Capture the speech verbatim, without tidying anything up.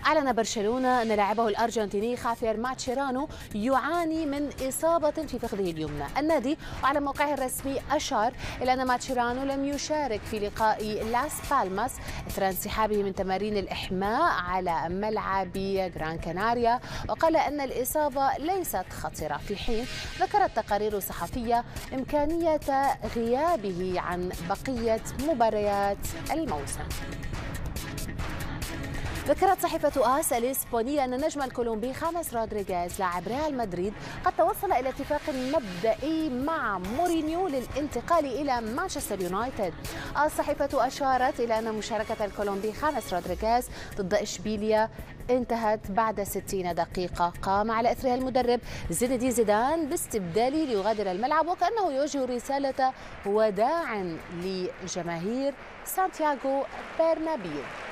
أعلن برشلونة أن لاعبه الأرجنتيني خافير ماتشيرانو يعاني من إصابة في فخذه اليمنى. النادي وعلى موقعه الرسمي أشار إلى أن ماتشيرانو لم يشارك في لقاء لاس بالماس إثر انسحابه من تمارين الإحماء على ملعب غران كناريا، وقال أن الإصابة ليست خطرة، في حين ذكرت تقارير صحفية إمكانية غيابه عن بقية مباريات الموسم. ذكرت صحيفة آس الإسبانية أن النجم الكولومبي خامس رودريغيز لاعب ريال مدريد قد توصل إلى اتفاق مبدئي مع مورينيو للانتقال إلى مانشستر يونايتد. الصحيفة أشارت إلى أن مشاركة الكولومبي خامس رودريغيز ضد إشبيليا انتهت بعد ستين دقيقة، قام على إثرها المدرب زين الدين زيدان باستبداله ليغادر الملعب، وكأنه يوجه رسالة وداع لجماهير سانتياغو برنابيو.